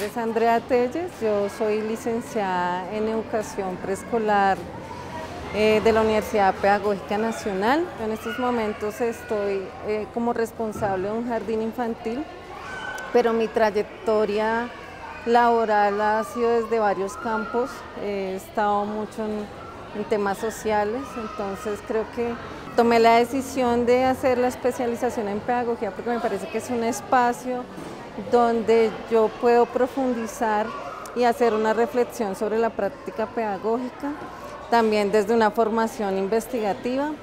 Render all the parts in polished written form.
nombre es Andrea Telles, yo soy licenciada en Educación Preescolar de la Universidad Pedagógica Nacional. En estos momentos estoy como responsable de un jardín infantil, pero mi trayectoria laboral ha sido desde varios campos. He estado mucho en temas sociales, entonces creo que tomé la decisión de hacer la especialización en pedagogía porque me parece que es un espacio donde yo puedo profundizar y hacer una reflexión sobre la práctica pedagógica, también desde una formación investigativa,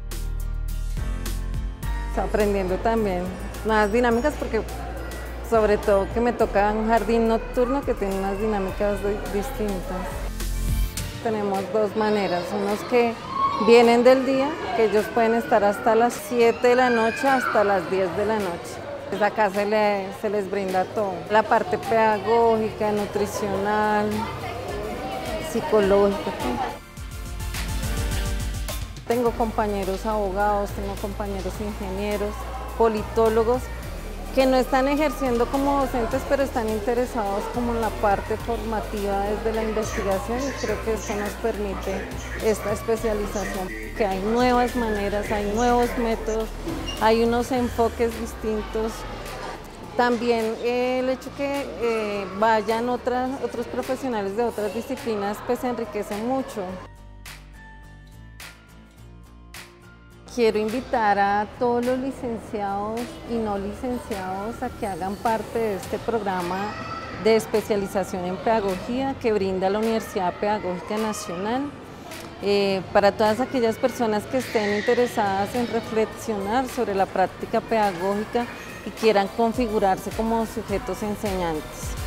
aprendiendo también nuevas dinámicas porque sobre todo que me toca un jardín nocturno que tiene unas dinámicas distintas. Tenemos dos maneras, unos que vienen del día, que ellos pueden estar hasta las 7 de la noche hasta las 10 de la noche. Pues acá se les brinda todo, la parte pedagógica, nutricional, psicológica. Tengo compañeros abogados, tengo compañeros ingenieros, politólogos, que no están ejerciendo como docentes, pero están interesados como en la parte formativa desde la investigación y creo que esto nos permite esta especialización. Que hay nuevas maneras, hay nuevos métodos, hay unos enfoques distintos. También el hecho que vayan otros profesionales de otras disciplinas pues enriquece mucho. Quiero invitar a todos los licenciados y no licenciados a que hagan parte de este programa de especialización en pedagogía que brinda la Universidad Pedagógica Nacional. Para todas aquellas personas que estén interesadas en reflexionar sobre la práctica pedagógica y quieran configurarse como sujetos enseñantes.